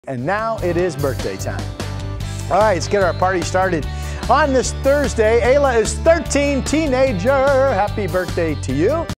And now it is birthday time. All right, let's get our party started. On this Thursday, Ayla is 13, teenager. Happy birthday to you.